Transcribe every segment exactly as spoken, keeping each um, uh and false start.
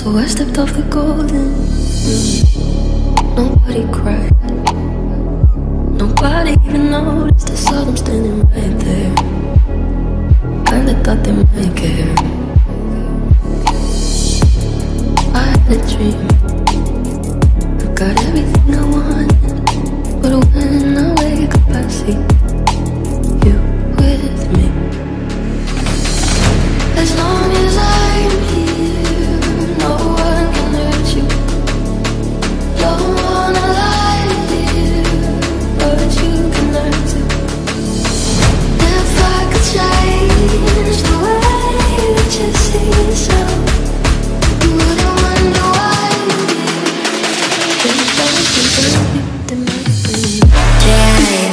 Oh, I stepped off the golden. Nobody cried. Nobody even noticed. I saw them standing right there. Kinda thought they might care. I had a dream. I got everything I wanted, but when I wake up I see you with me. As long as I'm here, no one can hurt you. Don't wanna lie here, but you can learn to. If I could change the way that you see yourself, you wouldn't wonder why you did. There's something that might be. Yeah.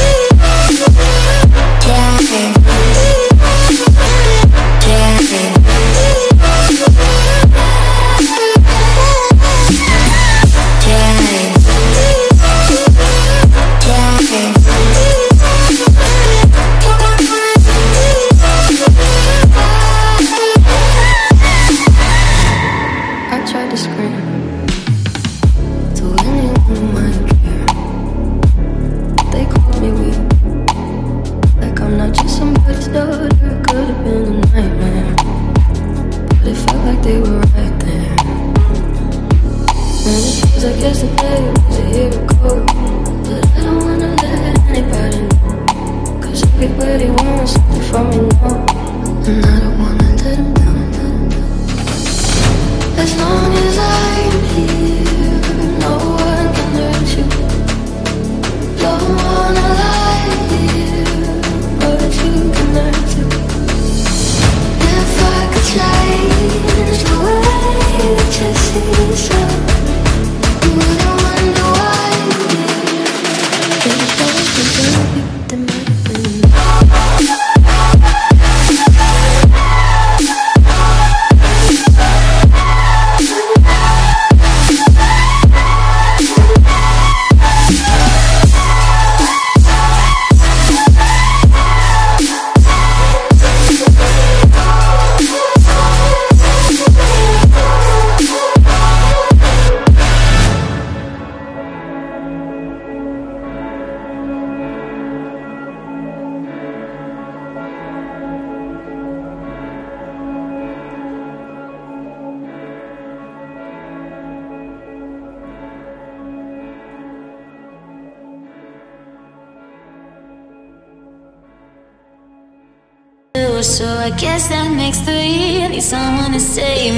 So I guess that makes three. I need someone to save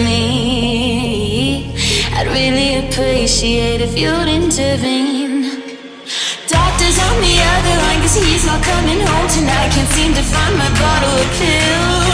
me. I'd really appreciate if you'd intervene. Doctor's on the other line, cause he's not coming home tonight. Can't seem to find my bottle of pills.